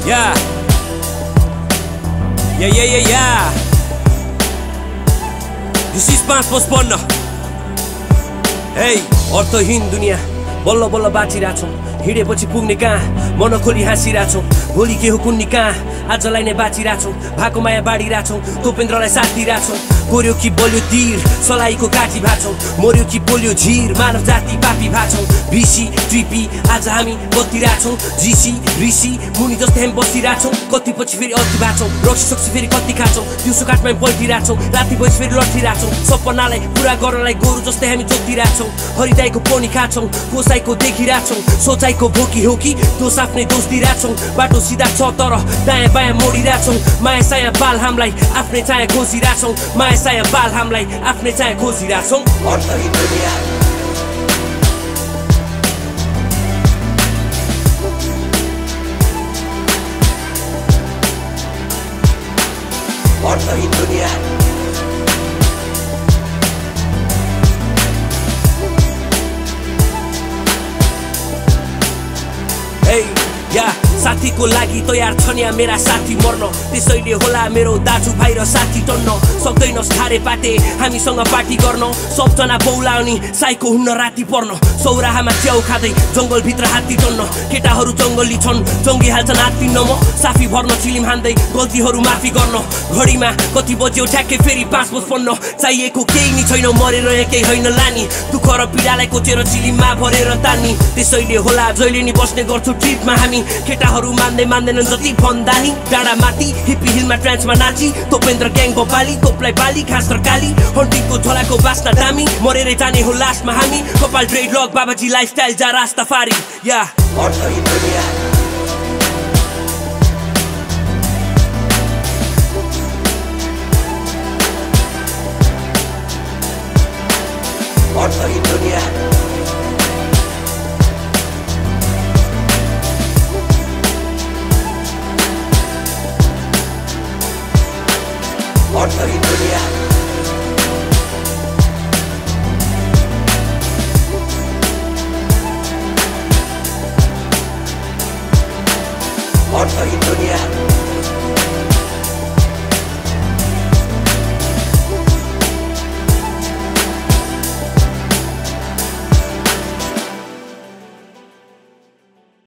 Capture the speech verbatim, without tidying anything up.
Yeah. Yeah, yeah, yeah, yeah. This is पाँच पचपन्न. Hey, अर्थहीन दुनिया बल्ल बल्ल बाँचिरहेछौँ. हिँडेपछि पुग्ने कहाँ मन खोली हाँसिरहेछौँ. भोलि के हो कुन्नी कहाँ आजलाई नै बाँचिरहेछौँ. भएको माया बाँडिरहेछौँ. तोपेन्द्रलाई साथ दिइरहेछौँ. कोर्यो कि बल्यो तीर सलाइको काटी भाछौँ. मर्यो कि पोल्यो झिर मानव जाति पापी भाछौँ. भिसी ट्रिपी आज हामी बतिरहेछौँ. झिसी ऋषि मुनि जस्तै हामी बसिरहेछौँ. कति पछि फेरि अति भाछौँ. रक्सी फेरि कति खाछौँ. दिउँसो काठमा पल्टिरहेछौँ. राति भएपछि फेरि लट्ठिरहेछौँ. सपनालाई पुरा गर्नलाई गोरु जस्तै हामी जोतिरहेछौँ. हरिदाईको पनी खाछौँ. कोसाईको देखिरहेछौँ. सोचाइको भोकी हो कि दोष आफ्नै दोष दिइरहेछौँ. बाटो सिधा छ तर दायाँ बायाँ मोडिरहेछौँ. माया साया बाल हामीलाई आफ्नै छाया खोजिरहेछौँ. माया साया बाल हामीलाई आफ्नै छाया खोजिरहेछौँ. अर्थहीन दुनिया अर्थहीन दुनिया Hey, yeah. साथीको लागि तयार छन् या मेरा साथी मर्न. त्यसैले होला मेरो दाजुभाइ र साथी टन्न. सक्दैनस् थारे पाटे हामीसँग पार्टी गर्न. सबजना बौलाउने साइको हुन्न राति पर्न. सौराहामा च्याउ खाँदै जङ्गलभित्र हात्ती टन्न. केटाहरू जङ्गली छन् जङ्गी हाल्छन् हात्ती नम. साफी भर्न चिलिम हान्दै गल्तीहरू माफी गर्न. घडीमा कति बज्यो ठ्याक्कै फेरि पाँच पचपन्न. चाहिएको केही नि छैन मरेर एकै होइन लानी. दुःख र पीडालाई कोचेर चिलिममा भरेर तानी. त्यसैले होला जहिले नि बस्ने गर्छु ट्रिपमा हामी. केटाहरू मान्दै मान्दैनन् जति भन्दा नि. डाँडा माथि हिप्पी हिलमा ट्रान्समा नाची. तोपेन्द्र ग्याङ बबाली तोपलाई बाली खास र काली. हन्टिङको झोलाको बास्ना दामी. मरेरै जाने हो लास्टमा हामी. कपाल ड्रेड लक बाबाजी लाइफस्टाइल जा रास्ताफारी. या अर्थहीन दुनिया अर्थहीन